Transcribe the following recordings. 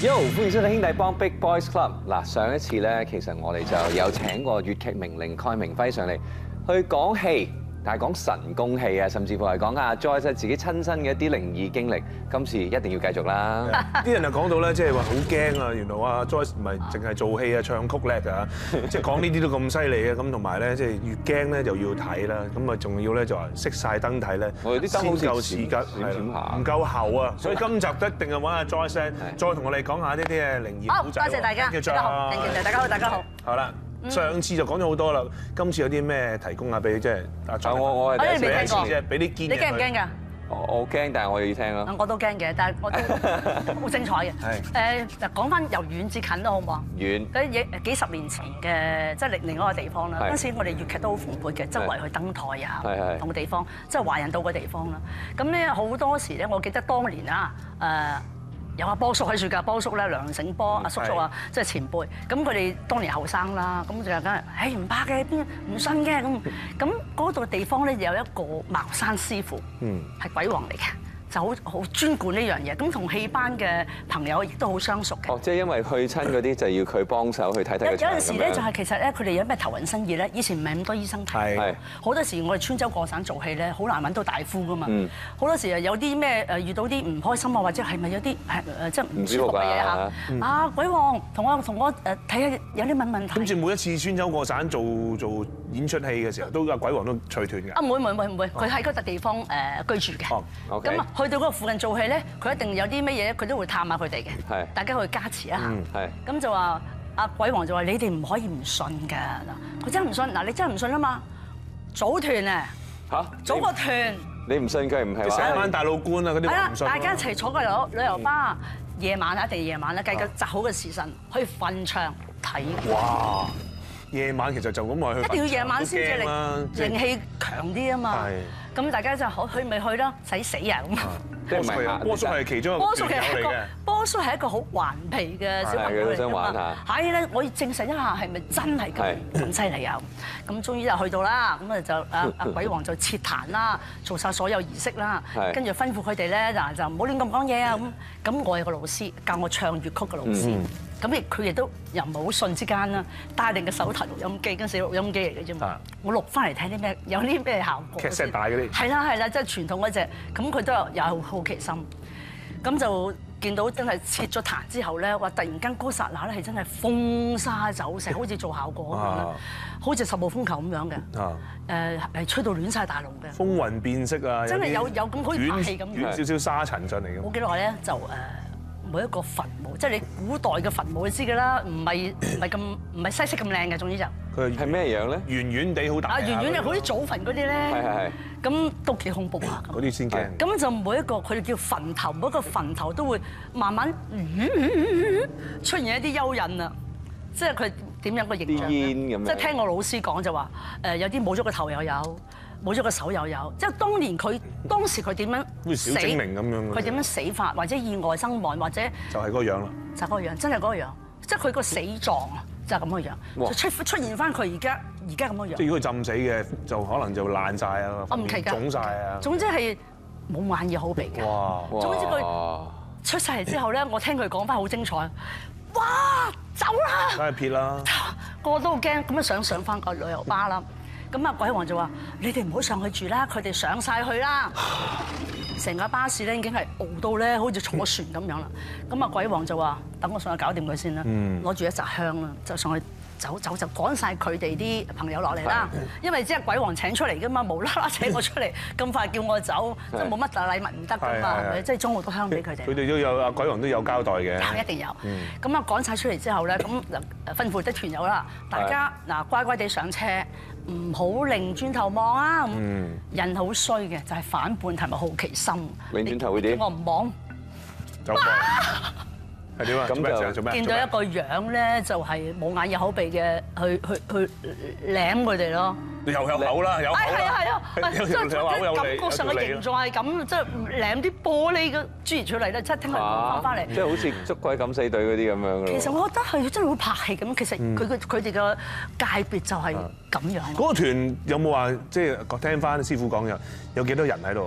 Yo， 歡迎收睇兄弟幫 Big Boys Club。嗱，上一次咧，其實我哋就有請過粵劇名伶蓋明輝上嚟去講戲，但係講神功戲啊，甚至乎係講阿 Joyce 自己親身嘅一啲靈異經歷。今次一定要繼續啦。 啲人就講到咧，即係話好驚啊！原來阿 Joyce 唔係淨係做戲啊、唱曲叻㗎，即係講呢啲都咁犀利啊！咁同埋咧，即係越驚咧就要睇啦。咁啊，仲要咧就話熄曬燈睇咧， 我哋啲燈好似夠時間，唔夠厚啊！所以今集一定係揾阿 Joyce 再同我哋講下呢啲嘅靈異故仔。 好，多謝大家，大家好，大家好，大家好。 好啦，上次就講咗好多啦，今次有啲咩提供下俾即係阿 Joyce？ 我係第一次啫，俾啲堅嘅。 你驚唔驚㗎？ 我驚，但係我要聽咯。 我都驚嘅，但係我都好精彩嘅。係嗱，講翻由遠至近都好唔好啊？ 遠。 嗰啲幾十年前嘅，即係另外一個地方啦。嗰陣時我哋粵劇都好蓬勃嘅，周圍去登台啊，唔同嘅地方，即係華人到嘅地方啦。咁咧好多時咧，我記得當年啊，有阿波叔喺處㗎，波叔咧梁醒波阿叔叔啊，即係前輩。咁佢哋當年後生啦，咁就梗係，唔怕嘅，邊唔信嘅咁。咁嗰度地方咧有一個茅山師傅，係鬼王嚟嘅，就好專管呢樣嘢。咁同戲班嘅朋友亦都好相熟嘅。 哦，即係因為去親嗰啲就要佢幫手去睇睇個場咁樣。有陣時咧就係其實咧，佢哋有咩頭暈身熱咧，以前唔係咁多醫生睇，好多時我哋穿州過省做戲咧，好難揾到大夫㗎嘛。好多時啊有啲咩遇到啲唔開心啊，或者係咪有啲即係唔舒服嘅嘢嚇？啊鬼王同我睇下有啲問題。 跟住每一次穿州過省做演出戲嘅時候，都阿鬼王都隨團㗎。 啊唔會，佢喺嗰笪地方居住嘅。咁啊去到嗰個附近做戲咧，佢一定有啲乜嘢，佢都會探下佢哋嘅。係，大家去加持一下。係。咁就話阿鬼王就話：你哋唔可以唔信㗎。嗱，佢真係唔信。嗱，你真係唔信啊嘛？組團啊！嚇！組個團。你唔信佢唔係話成班大老官啊嗰啲唔信。 大家一齊坐個旅遊巴，夜晚一定夜晚啦，計個擇好嘅時辰去墳場睇。哇！ 夜晚其實就咁話去， 一定要夜晚先至靈氣強啲啊嘛。咁大家就去咪去啦，使死啊咁。 波叔係其中一個朋友嚟嘅。 波叔係一個好頑皮嘅小朋友嚟㗎嘛。係咧，我要證實一下係咪真係咁犀利啊？咁終於就去到啦，咁啊就阿鬼王就設壇啦，做晒所有儀式啦，跟住吩咐佢哋咧就唔好亂咁講嘢啊咁。咁我有個老師教我唱粵曲嘅老師。咁佢亦都又唔係好信之間啦，帶定個手提錄音機，跟住錄音機嚟嘅啫嘛。我錄翻嚟睇啲咩，有啲咩效果。 劇聲大嗰啲。係啦，即係傳統嗰隻。咁佢都有好奇心。咁就見到真係切咗壇之後咧，話突然間嗰剎那咧係真係風沙走石，好似做效果咁樣啦，好似10號風球咁樣嘅。係吹到亂晒大龍嘅。風雲變色啊！ 真係有咁好似拍戲咁。 遠少少沙塵上嚟嘅。 冇幾耐咧就每一個墳墓，即係你古代嘅墳墓，你知㗎啦，唔係西式咁靚嘅，總之就佢係咩樣咧？ 圓圓地好大啊！ 圓圓嘅好似祖墳嗰啲咧，係，咁都幾恐怖啊！ 嗰啲先驚。咁就每一個佢哋叫墳頭，每一個墳頭都會慢慢出現一啲蚯蚓啊！即係佢點樣個形象咧？即係聽我老師講就話，有啲冇咗個頭又有。冇咗個手又有，即係當時佢點樣死？好似小精靈咁樣。佢點樣死法，或者意外身亡，或者就係嗰個樣啦。 就係嗰個樣，真係嗰個樣，即係佢個死狀啊，就係咁嘅樣。就出現翻佢而家咁嘅樣。 即係如果佢浸死嘅，就可能就爛晒啊， 我唔奇㗎， 腫晒啊。 總之係冇眼耳口鼻嘅。哇！總之佢出晒嚟之後咧，我聽佢講翻好精彩。哇！走啦！ 梗係撇啦。 個個都好驚，咁樣上翻個旅遊巴啦。咁啊，鬼王就話：你哋唔好上去住啦，佢哋上晒去啦。成架巴士咧已經係傲到咧，好似坐船咁樣啦。咁啊，鬼王就話：等我上去搞掂佢先啦。攞住一紮香啦，就上去走就趕晒佢哋啲朋友落嚟啦。因為即係鬼王請出嚟噶嘛，無啦啦請我出嚟，咁快叫我走，即係冇乜禮物唔得噶嘛，係咪？即係裝好多香俾佢哋。 佢哋都有啊，鬼王都有交代嘅。 一定有。咁啊，趕晒出嚟之後咧，咁吩咐啲團友啦，大家嗱乖乖地上車。唔好擰轉頭望啊！人好衰嘅，就係反叛同埋好奇心。 擰轉頭會點？ 我唔望。 走係點啊？咁就做咩？ 見到一個樣咧，就係冇眼耳口鼻嘅，去舐佢哋咯。 又有口啦，有口啦。 係啊，即係感覺上嘅形狀係咁，即係舐啲玻璃嘅珠兒出嚟咧，即係聽佢翻嚟。 即係好似捉鬼敢死隊嗰啲咁樣咯。 其實我覺得係真係好拍戲咁，其實佢哋嘅界別就係咁樣。 嗰個團有冇話即係聽翻師傅講有幾多人喺度啊？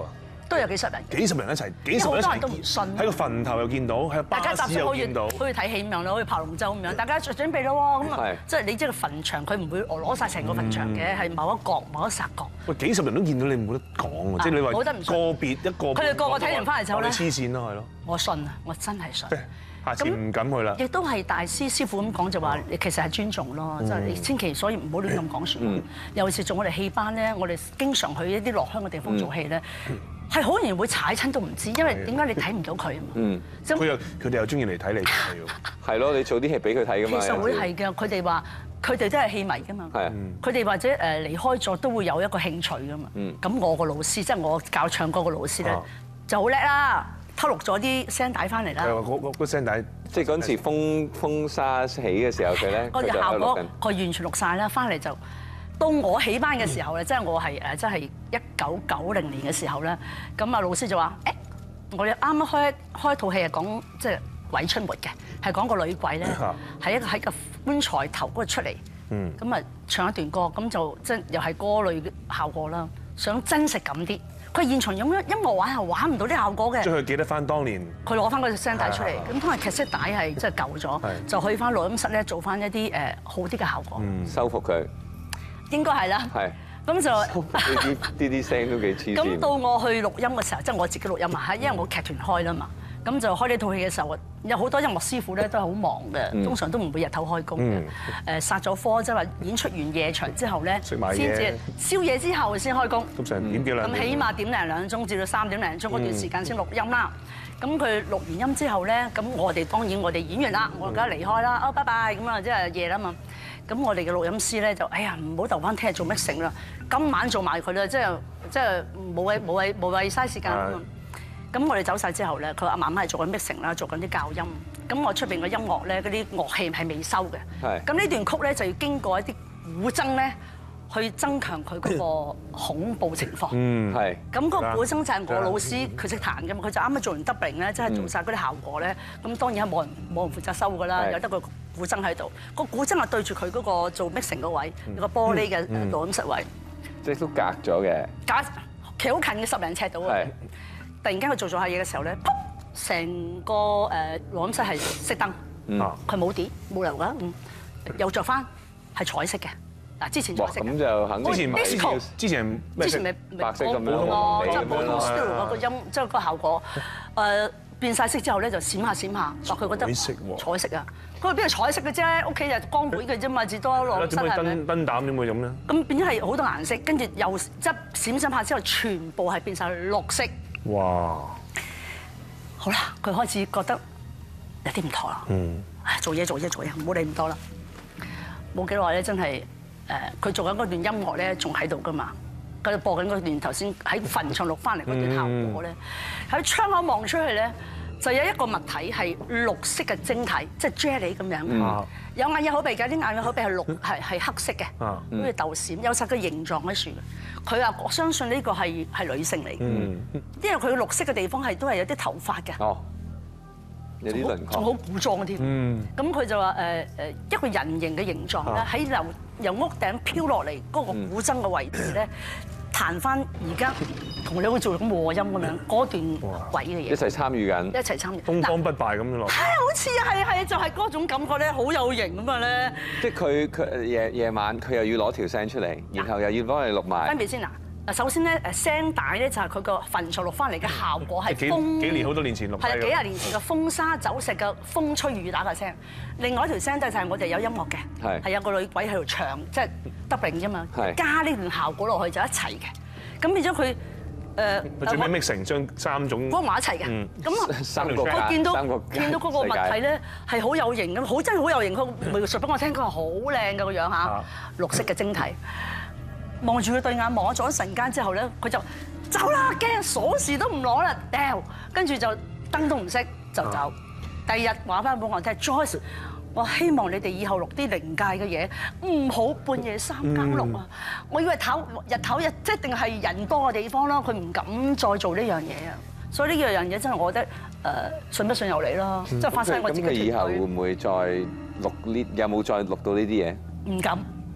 都有幾十人。 幾十人一齊，幾十人一齊， 好多人都唔信。 喺個墳頭又見到，喺大家集中好似睇戲咁樣咯，好似爬龍舟咁樣，大家準備咯喎，咁啊，即係你知個墳場佢唔會攞晒成個墳場嘅，係某一角某一剎角。 喂，幾十人都見到你冇得講喎，即係你話個別一個。 佢哋個個睇完翻嚟之後咧， 黐線咯，係咯。 我信啊，我真係信。 下次唔敢去啦。 亦都係大師傅咁講就話，其實係尊重咯，即係你千祈所以唔好亂咁講説話。尤其是做我哋戲班咧，我哋經常去一啲落鄉嘅地方做戲咧，係好容易會踩親都唔知，因為點解你睇唔到佢啊嘛。 佢哋又中意嚟睇你， 係咯，你做啲戲俾佢睇㗎嘛。 其實會係嘅，佢哋話佢哋都係戲迷㗎嘛。係啊，佢哋或者離開咗都會有一個興趣㗎嘛。咁我個老師即係我教唱歌個老師咧就好叻啦。偷錄咗啲聲帶翻嚟啦。 個聲帶， 即係嗰陣時風沙起嘅時候，佢咧嗰個效果佢完全錄晒啦。翻嚟就到我起班嘅時候咧，即係我係即係1990年嘅時候咧，咁啊老師就話：誒，我哋啱啱開套戲係講即係鬼出沒嘅，係講個女鬼咧係喺個棺材頭嗰度出嚟，咁啊唱一段歌，咁就即係又係歌類嘅效果啦，想真實感啲。佢現場用音樂玩係玩唔到啲效果嘅。 即係佢記得翻當年。 佢攞翻嗰隻聲帶出嚟，咁通常劇色帶係即係舊咗，就去翻錄音室咧做翻一啲好啲嘅效果。 修復佢。應該係啦。係。咁就啲聲都幾黐線。 咁到我去錄音嘅時候，即係我自己錄音啊，因為我劇團開啦嘛。咁就開呢套戲嘅時候，有好多音樂師傅咧都係好忙嘅，通常都唔會日頭開工嘅。殺咗科即係話演出完夜場之後咧，先至宵夜之後先開工。 通常點幾兩？ 咁起碼點零兩鐘至到3點零鐘嗰段時間先錄音啦。咁佢錄完音之後咧，咁我哋當然我哋演完啦，我梗係離開啦。拜拜咁啊，即係夜啦嘛。咁我哋嘅錄音師咧就哎呀唔好留翻聽日做 mixing啦，今晚做埋佢啦，即係冇謂嘥時間啊嘛。咁我哋走晒之後咧，佢話慢慢係做緊 mixing啦，做緊啲校音。咁我出邊嘅音樂咧，嗰啲樂器係未收嘅。係。咁呢段曲咧就要經過一啲古箏咧，去增強佢嗰個恐怖情況。係。咁嗰個古箏就係我老師，佢識彈嘅嘛，佢就啱啱做完 dubbing 咧，即係做晒嗰啲效果咧。咁當然係冇人負責收㗎啦，有得個古箏喺度。個古箏係對住佢嗰個做 mixing 嗰位，有個玻璃嘅錄音室位。 即係都隔咗嘅。 其實好近嘅10零尺度啊。係。突然間佢做咗下嘢嘅時候咧，成個錄音室係熄燈，佢冇碟冇流㗎，又着翻係彩色嘅。嗱之前彩色嘅。咁就肯定之前咪白色咁樣咯，即係普通 studio 個音，即係個效果變晒色之後咧就閃下閃下，話佢覺得彩色啊！佢話邊係彩色嘅啫，屋企就光管嘅啫嘛，至多落身係咪？ 燈膽點會咁咧？咁變咗係好多顏色，跟住又即係閃閃下之後，全部係變晒綠色。哇！好啦，佢開始覺得有啲唔妥啦。做嘢，唔好理咁多啦。冇幾耐咧，真係佢做緊嗰段音樂咧，仲喺度噶嘛。佢播緊嗰段頭先喺墳場錄翻嚟嗰段效果咧，喺窗口望出去咧，就有一個物體係綠色嘅晶體，即係 jelly 咁樣。有眼有口鼻㗎，啲眼有口鼻係綠係黑色嘅，好似豆閃，有晒個形狀喺樹。佢話我相信呢個係女性嚟嘅，因為佢綠色嘅地方係都係有啲頭髮嘅。哦， 有啲輪廓， 仲好古裝嘅添。咁佢就話一個人形嘅形狀咧，喺由屋頂飄落嚟嗰個古箏嘅位置咧，彈翻而家同你好似做咁和音咁樣嗰段位嘅嘢。 一齊參與緊。 一齊參與。 東方不敗咁樣落。係好似係就係嗰種感覺咧，好有型咁啊咧。 即係佢夜晚佢又要攞條聲出嚟，然後又要幫你錄埋。 分別先嗱。嗱，首先咧聲帶咧就係佢個墳場錄翻嚟嘅效果係風幾年好多年前錄。 係啊，幾廿年前嘅風沙走石嘅風吹雨打嘅聲。另外一條聲帶就係我哋有音樂嘅，係有個女鬼喺度唱，即係 dubbing 啫嘛，加呢段效果落去就一齊嘅。咁變咗佢最尾 mix 成將3種幫埋一齊嘅。咁我見到嗰個物體咧係好有型咁，真係好有型。佢描述俾我聽，佢話好靚嘅個樣嚇，綠色嘅晶體。望住佢對眼望咗一陣間之後咧，佢就走啦，驚鎖匙都唔攞啦，掉，跟住就燈都唔熄就走。第二日話翻俾我聽 ，Joyce， 我希望你哋以後錄啲靈界嘅嘢，唔好半夜3更錄啊！我以為日頭即係定係人多嘅地方啦，佢唔敢再做呢樣嘢啊！所以呢樣嘢真係我覺得信不信由你咯，即係發生我自己。 咁佢以後會唔會再錄呢？有冇再錄到呢啲嘢？ 唔敢。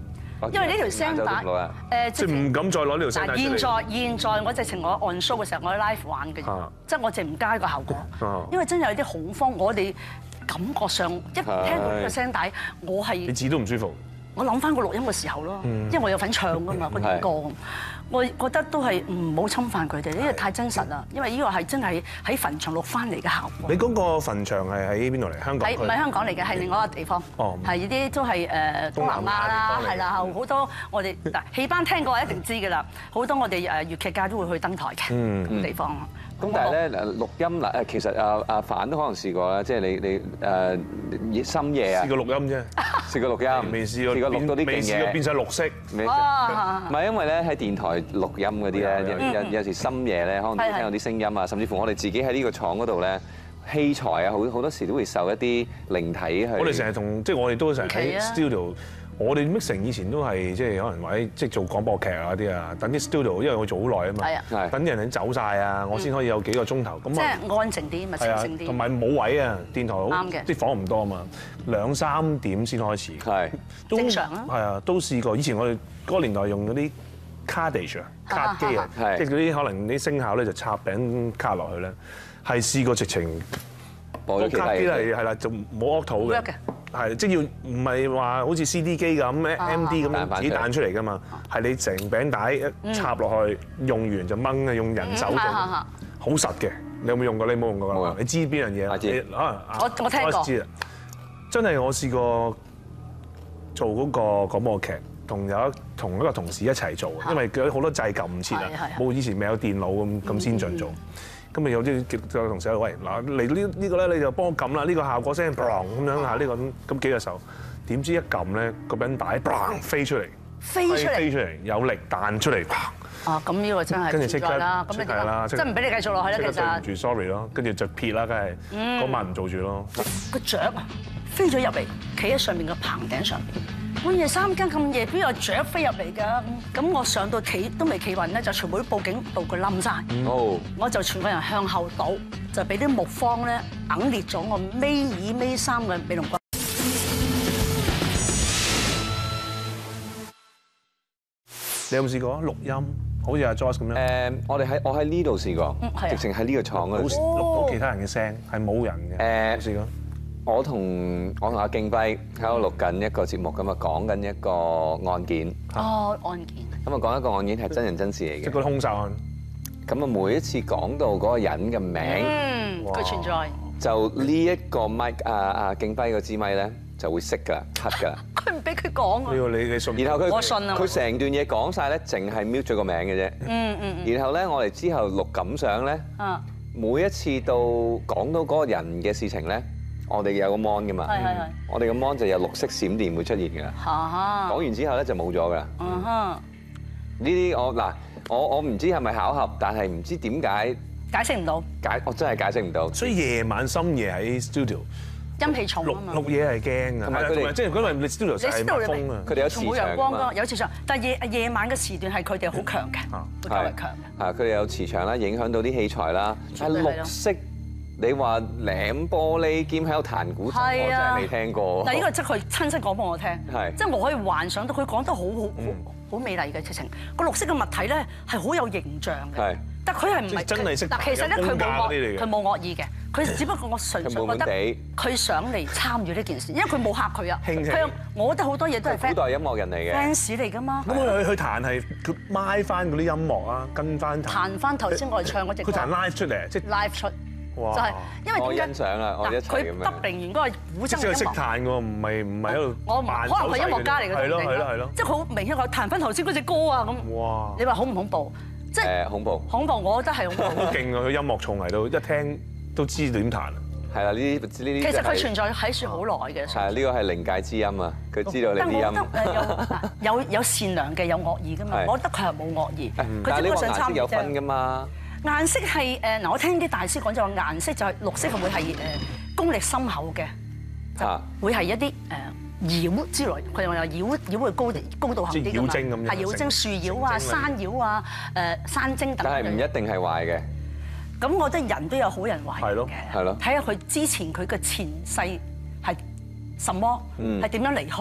因為呢條聲帶即係唔敢再攞呢條聲帶出嚟。 現在我直情我按 show 嘅時候，我喺 live 玩嘅，即係我淨唔加呢個效果，因為真係有啲恐慌，我哋感覺上一聽到呢個聲帶，我係你自己都唔舒服。 我諗翻個錄音嘅時候咯，因為我有份唱㗎嘛嗰啲歌，我覺得都係唔好侵犯佢哋，呢個太真實啦，因為呢個係真係喺墳場錄翻嚟嘅效果。 你嗰個墳場係喺邊度嚟？香港？ 唔係香港嚟嘅，係另外一個地方。哦，係呢啲都係東南亞啦，係啦，好多我哋嗱戲班聽過一定知㗎啦，好多我哋粵劇界都會去登台嘅地方。 咁但係咧錄音嗱其實阿凡都可能試過啦，即係你深夜啊。 試過錄音啫。 試過錄音。未試過。試過錄到啲勁嘢。未試過變晒綠色。 唔係因為咧喺電台錄音嗰啲咧，有時深夜咧，可能聽到啲聲音啊，甚至乎我哋自己喺呢個廠嗰度咧，器材啊，好多時都會受一啲靈體去。我哋成日同即係我哋都成日喺 studio。我哋 mixing 以前都係即係可能或者即係做廣播劇啊啲啊，等啲 studio，因為我做好耐啊嘛，等啲人走曬啊，我先可以有幾個鐘頭。咁即係安靜啲，咪清靜啲。 同埋冇位啊，電台好啲房唔多啊嘛，2、3點先開始。係正常啦。 係啊，都試過。以前我哋嗰個年代用嗰啲 cardage 啊，卡機啊，即係嗰啲可能啲聲效咧就插餅卡落去咧，係試過直情個卡機係啦，就冇 octal 嘅。係，即係要唔係話好似 CD 機咁 MD 咁自己彈出嚟㗎嘛？係你成餅帶一插落去，用完就掹啊，用人手做，好實嘅。你有冇用過？你冇用過㗎？你知邊樣嘢啊？ 我聽過。 知啊！真係我試過做嗰個廣播劇，同一個同事一齊做，因為佢好多掣撳唔切啊，冇以前未有電腦咁先進做。咁咪有啲叫同事喂，嗱嚟呢個咧你就幫我撳啦，呢個效果聲 bang 咁樣嚇，呢個咁幾隻手，點知一撳咧個餅帶 bang 飛出嚟，飛出嚟有力彈出嚟。 哦，咁呢個真係跟住即刻啦，咁你點啊？即係唔俾你繼續落去啦，其實。對唔住 ，sorry 咯，跟住就撇啦，梗係嗰晚唔做住咯。個雀啊，飛咗入嚟，企喺上面個棚頂上邊。半夜3更咁夜，邊有雀飛入嚟㗎？咁我上到企都未企穩咧，就全部都報警到佢冧晒。我就全個人向後倒，就俾啲木方咧硬裂咗我尾2、尾3嘅尾龍骨。 你有冇試過錄音？好似阿 Joyce 咁樣。 我喺呢度試過，直情喺呢個廠嗰度錄到其他人嘅聲，係冇人嘅。試過。 我同阿敬輝喺度錄緊一個節目咁啊，講緊一個案件。 哦，案件。咁啊，講一個案件係真人真事嚟嘅。 即係個兇殺案。 咁啊，每一次講到嗰個人嘅名， 佢存在。 就呢一個麥阿敬輝個支咪咧就會熄㗎，黑㗎。 佢唔俾佢講啊。 呢個你信？ 然後我信啊。 佢成段嘢講晒咧，淨係 mute 咗個名嘅啫。然後咧，我哋之後錄感想咧，每一次到講到嗰個人嘅事情咧。我哋有個 mon 㗎嘛，我哋個 mon 就有綠色閃電會出現㗎。講完之後咧就冇咗㗎。呢啲我唔知係咪巧合，但係唔知點解解釋唔到。 我真係解釋唔到。 所以夜晚深夜喺 studio 陰氣重啊嘛。 錄嘢係驚㗎，同埋佢哋即係因為你 studio 係密封啊， 佢哋有磁場㗎嘛。 有磁場，但係夜晚嘅時段係佢哋好強嘅，會較為強嘅。 佢哋有磁場啦，影響到啲器材啦。係綠色。你話舐玻璃兼喺度彈古箏，我真係未聽過。 但係呢個即係佢親身講俾我聽，即係我可以幻想到佢講得好美麗嘅直情。個綠色嘅物體咧係好有形象嘅，但佢係唔係真係識？ 但其實咧佢冇惡意嘅，佢只不過我純粹覺得佢想嚟參與呢件事，因為佢冇嚇佢啊。我覺得好多嘢都係古代音樂人嚟嘅 fans 嚟㗎嘛。 咁佢彈係佢賣翻嗰啲音樂啊，跟翻彈翻頭先我哋唱嗰隻歌。 佢彈 live 出嚟，即係 live 出。就係因為我欣賞啦，我一齊咁樣。 佢得明完嗰個古箏即係佢識彈喎，唔係喺度。 我可能係音樂家嚟嘅。 係咯。 即係好明顯，我彈翻頭先嗰隻歌啊咁。 哇！ 你話恐唔恐怖？即係恐怖。 恐怖，我覺得係恐怖。 好勁啊！佢音樂蟲嚟到，一聽都知點彈。 係啦，呢啲。 其實佢存在喺樹好耐嘅。 係呢個係靈界之音啊！佢知道你啲音。 但我覺得有善良嘅，有惡意㗎嘛。我覺得佢係冇惡意。 但係呢個顏色有分㗎嘛。 顏色係我聽啲大師講就話顏色就係綠色，會係功力深厚嘅，就會係一啲妖之類。佢話妖會高度厚啲㗎嘛，係妖精、樹妖啊、山妖啊、山精等。 但係唔一定係壞嘅。 咁我覺得人都有好人壞人嘅，睇下佢之前佢嘅前世係什麼，係點樣離開。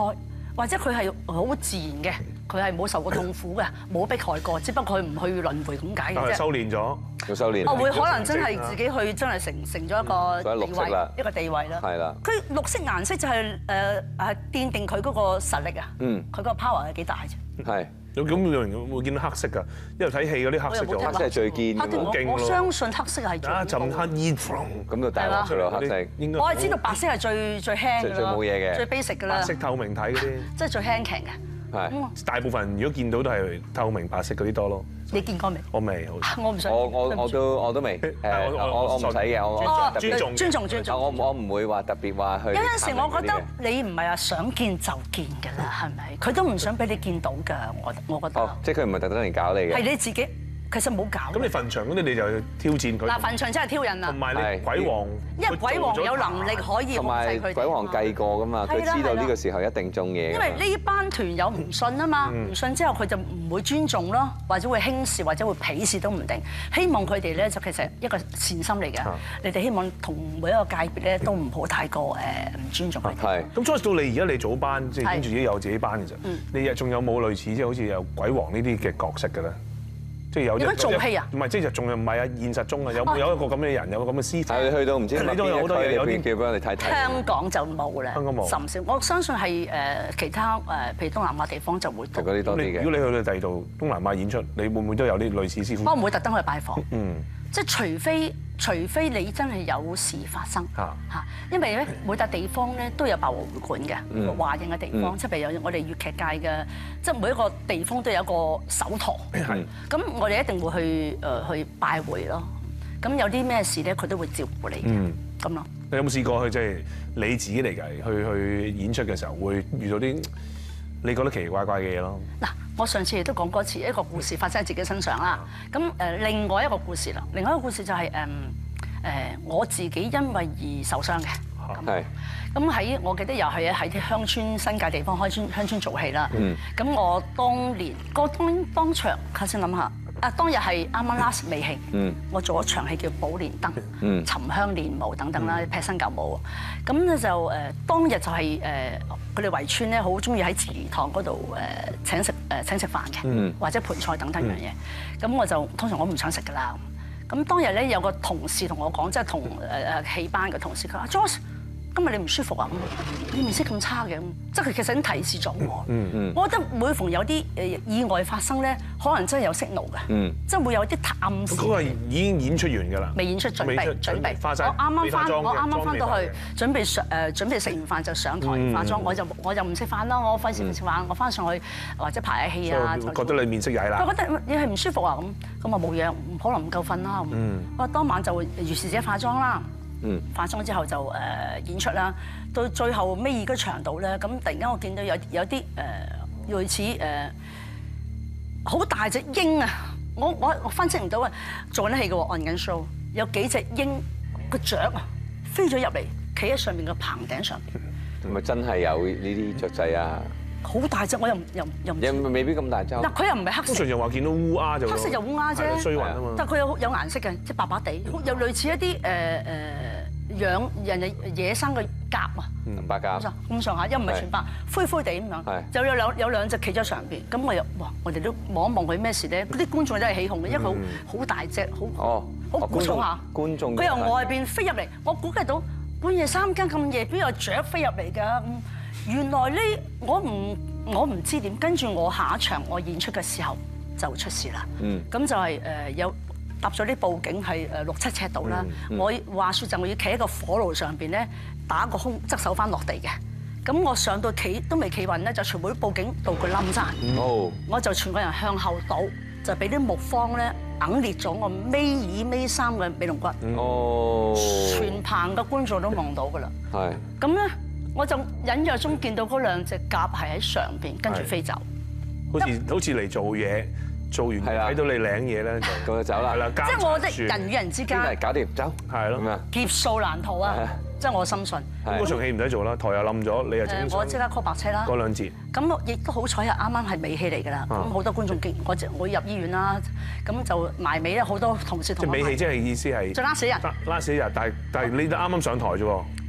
或者佢係好自然嘅，佢係冇受過痛苦嘅，冇迫害過，只不過佢唔去輪迴咁解嘅啫。 修練咗， 要修練。 我會可能真係自己去真係成咗一個地位啦。 係啦。 佢綠色顏色就係奠定佢嗰個實力啊。佢個 power 係幾大啫。 係。 咁有人會見到黑色㗎，因為睇戲嗰啲黑色就黑色係最堅嘅。 我相信黑色係最。 一陣黑煙咁就大鑊咗咯，黑色。 我係知道白色係最輕嘅， 最冇嘢嘅， 最 basic 㗎啦。 白色透明體嗰啲， 即係最輕強嘅。 係。 大部分人如果見到都係透明白色嗰啲多咯。 你見過未？ 我未， 我唔想。 我都未。我唔使嘅，我尊重。 我唔會話特別話去。 有陣時我覺得你唔係話想見就見㗎啦，係咪？佢都唔想俾你見到㗎，我覺得。 即係佢唔係特登嚟搞你嘅。 係你自己。其實冇搞。 咁你墳場嗰啲你就挑戰佢。 嗱，墳場真係挑人啊！ 同埋你鬼王， 因為鬼王有能力可以控制佢哋。 同埋鬼王計過㗎嘛，佢知道呢個時候一定中嘢。 因為呢班團友唔信啊嘛，唔信之後佢就唔會尊重咯，或者會輕視或者會鄙視都唔定。希望佢哋咧就其實一個善心嚟嘅。你哋希望同每一個界別咧都唔好太過唔尊重佢哋。 係。 咁初到你而家你組班，即係跟住自己有自己班嘅啫。你仲有冇類似即係好似有鬼王呢啲嘅角色嘅咧？即係有啲做戲啊？ 唔係，即係仲係唔係啊？現實中啊，有一個咁嘅人，有個咁嘅師傅。 係去到唔知你都有好多嘢有啲叫俾我哋睇睇。 香港就冇啦， 香港冇。 甚少，我相信係其他譬如東南亞地方就會多。 嗰啲多啲嘅。 如果你去到第二度東南亞演出，你會唔會都有啲類似師傅？ 我唔會特登去拜訪。即係除非你真係有事發生嚇，因為咧每笪地方咧都有爆和會館嘅華人嘅地方，即係譬如有我哋粵劇界嘅，即係每一個地方都有一個首陀。係。咁我哋一定會去拜會咯。咁有啲咩事咧，佢都會照顧你嘅。咁咯。 你有冇試過去即係你自己嚟計去演出嘅時候，會遇到啲你覺得奇奇怪怪嘅嘢咯？ 嗱。我上次亦都講過一次一個故事發生喺自己身上啦。咁另外一個故事啦，另外一個故事就係我自己因為而受傷嘅。係。咁喺我記得又係喺啲鄉村新界地方開鄉村做戲啦。咁我當年當場，我先諗下。當日係啱啱 last 尾戲，我做咗場戲叫《寶蓮燈》、《沉香蓮霧》等等啦，劈新舊舞。咁咧就當日就係佢哋圍村咧，好中意喺祠堂嗰度請食飯嘅，或者盤菜等等樣嘢。咁我就通常我唔想食㗎啦。咁當日咧有個同事同我講，即係同戲班嘅同事，佢話 Joyce，今日你唔舒服啊？你面色咁差嘅，即係佢其實已經提示咗我。我覺得每逢有啲意外發生咧，可能真係有息怒嘅，即係會有啲暗示。 嗰個已經演出完㗎啦。未演出準備。我啱啱翻到去準備食完飯就上台化妝，我就唔食飯啦，我費事唔食飯，我翻上去或者排下戲啊。 覺得你面色曳啦。 佢覺得你係唔舒服啊咁啊冇嘢，可能唔夠瞓啦。我當晚就如是者化妝啦。化妝之後就演出啦，到最後尾二個場度咧，咁突然間我見到有啲類似好大隻鷹啊！我分析唔到啊，做緊戲嘅喎，按緊 show，有幾隻鷹個雀啊飛咗入嚟，企喺上面個棚頂上邊。 係咪真係有呢啲雀仔啊？ 好大隻，我又未必咁大隻。 嗱，佢又唔係黑色。 通常又話見到烏鴉就。 黑色就烏鴉啫。 衰雲啊嘛。 但係佢有顏色嘅，即係白白地，有類似一啲養人哋野生嘅鴿啊。 白鴿。 咁上下，又唔係全白，灰灰地咁樣。就有兩隻企咗上邊，咁我哋都望一望佢咩事咧？嗰啲觀眾真係起哄嘅，因為佢好大隻，好估錯下。觀眾。佢由外邊飛入嚟，我估計到半夜3更咁夜，邊有雀飛入嚟㗎？原來呢，我唔知點，跟住我下一場我演出嘅時候就出事啦。咁就係有搭咗啲佈景係6、7尺度啦。我話説就我要企喺個火爐上邊咧，打個空側手翻落地嘅。咁我上到企都未企穩咧，就全部啲佈景道具冧晒。我就全個人向後倒，就俾啲木方咧硬裂咗我尾二尾3嘅尾龍骨。全棚嘅觀眾都望到㗎啦。咁咧。我就隱約中見到嗰兩隻鴿係喺上邊，跟住飛走。 好似嚟做嘢，做完睇到你領嘢咧，就走啦。 即係我覺得人與人之間搞掂走，係咯， 劫數難逃啊！即係我深信。 咁嗰場戲唔使做啦，台又冧咗，你又整。 我即刻 call 白車啦。 嗰兩節。咁亦都好彩啊！啱啱係尾戲嚟㗎啦，咁好多觀眾見我入醫院啦，咁就埋尾咧，好多同事同我。即係尾戲即係意思係。 就拉死人。 拉死人，但係你啱啱上台啫喎。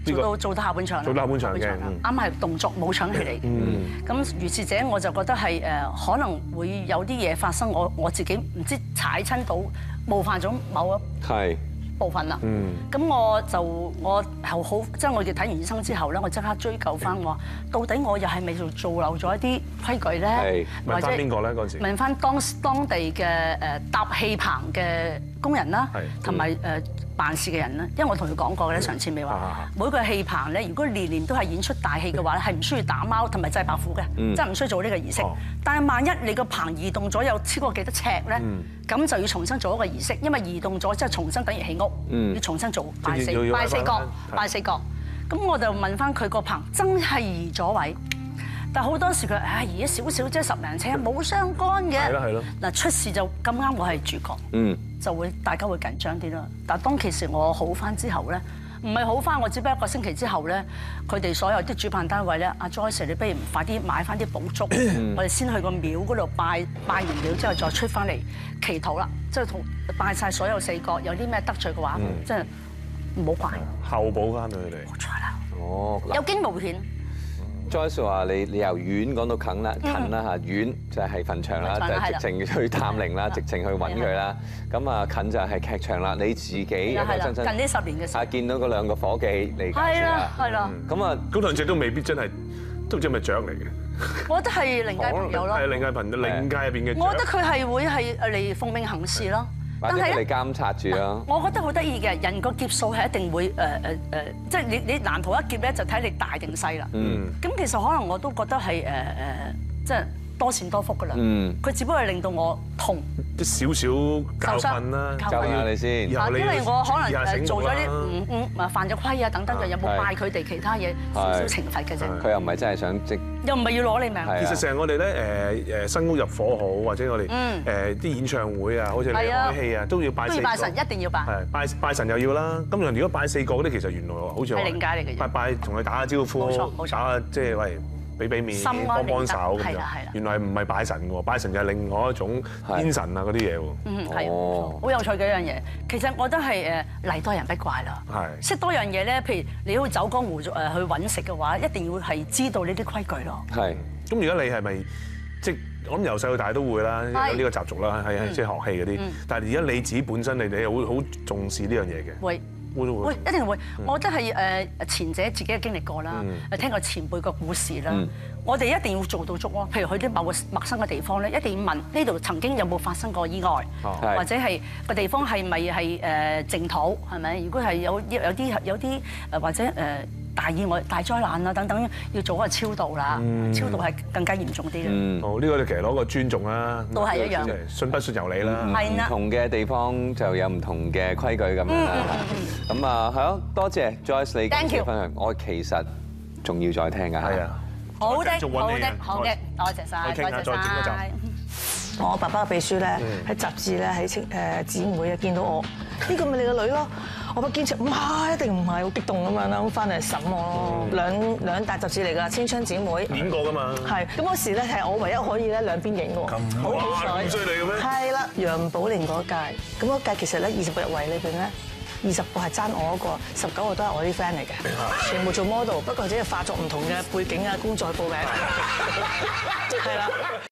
做到下半場。 做到下半場嘅， 啱係動作舞場戲嚟嘅。咁如是者我就覺得係可能會有啲嘢發生，我自己唔知踩親到冒犯咗某一部分啦。咁我係好即係我哋睇完醫生之後咧，我即刻追究翻我，到底我又係咪做漏咗一啲規矩咧？ 問翻邊個咧嗰陣時？ 問翻當地嘅搭戲棚嘅工人啦，同埋辦事嘅人啦。因為我同佢講過嘅咧，上次未話每個戲棚咧，如果年年都係演出大戲嘅話咧，係唔需要打貓同埋祭白虎嘅，即係唔需要做呢個儀式。但係萬一你個棚移動咗有超過幾多尺咧，咁就要重新做一個儀式，因為移動咗之後重新等於起屋，要重新做拜四角。咁我就問翻佢個棚真係移咗位，但係好多時佢移咗少少啫，10零尺冇相干嘅。係咯。嗱，出事就咁啱我係主角，就會大家會緊張啲啦。但係當其時我好翻之後咧，唔係好翻，我只不過1個星期之後咧，佢哋所有啲主辦單位咧，阿 Joyce 你不如快啲買翻啲補足，我哋先去個廟嗰度拜完廟之後再出翻嚟祈禱啦，即係同拜晒所有4角，有啲咩得罪嘅話，即係唔好怪。 後補翻佢哋。 冇錯啦。 哦。 有驚無險。 Joyce 話你由院講到近啦嚇，院就係墳場啦，就係直情去探靈啦，直情去揾佢啦。咁啊近就係劇場啦，你自己近呢 10年嘅事。 見到嗰2個夥計嚟介紹啦。 係啦。 咁啊， 嗰2隻都未必真係，都唔知係咪雀嚟嘅。 我覺得係靈界朋友咯。 係靈界朋友，靈界入邊嘅。 我覺得佢係會係嚟奉命行事咯。 但係嚟監察住咯。我覺得好得意嘅，人個劫數係一定會即係你難逃一劫咧，就睇你大定細啦。咁其實可能我都覺得係即係多善多福噶啦。佢只不過係令到我痛啲少少教訓啦， 教下你先。 因為我可能做咗啲犯咗規啊等等嘅，有冇拜佢哋其他嘢少少懲罰嘅啫。 佢又唔係真係想又唔係要攞你命。 其實成日我哋咧新屋入伙好，或者我哋啲演唱會啊，好似你開戲啊，都要拜神，一定要拜。 拜神又要啦。咁如果拜4個嗰啲，其實原來好似係靈界嚟嘅。 拜同佢打下招呼，打下即係喂俾面幫手咁樣。原來唔係拜神喎，拜神就係另外一種天神啊嗰啲嘢喎。 係好有趣嘅一樣嘢。其實我覺得係禮多人不怪啦。識多樣嘢咧，譬如你要走江湖去揾食嘅話，一定要係知道呢啲規矩咯。 係。咁而家你係咪即我諗由細到大都會啦，有呢個習俗啦，係即係學戲嗰啲。但係而家你自己本身你係會好重視呢樣嘢嘅。會，一定會。我覺得係前者自己嘅經歷過啦，聽過前輩個故事啦。我哋一定要做到足咯。譬如去啲某個陌生嘅地方咧，一定要問呢度曾經有冇發生過意外，或者係個地方係咪係淨土係咪？如果係有啲或者大意外、大災難啊等等，要做一個超度啦。超度係更加嚴重啲嘅。 哦，呢個你其實攞個尊重啦， 都係一樣。 信不信由你啦。 唔同嘅地方就有唔同嘅規矩咁樣啦。咁啊，係咯，多謝 Joyce 你嘅分享。我其實仲要再聽㗎。係啊。好嘅，多謝晒，多謝晒。 我爸爸嘅秘書咧喺雜誌咧喺姊妹啊見到我，呢個咪你個女咯。我不堅持，唔係，一定唔係，好激動咁樣啦，咁翻嚟審我咯。兩大雜誌嚟㗎，千窗姊妹。 演過㗎嘛？係。 咁嗰時咧係我唯一可以咧兩邊影㗎喎。 咁好彩。咁犀利嘅咩？ 係啦，楊寶玲嗰屆，咁嗰屆其實咧20個入圍裏邊咧，20個係爭我嗰個，19個都係我啲 friend 嚟嘅，全部做 model，不過只係化作唔同嘅背景啊，工作報名。係啦。